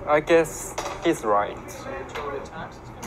I guess he's right. So your total tax is going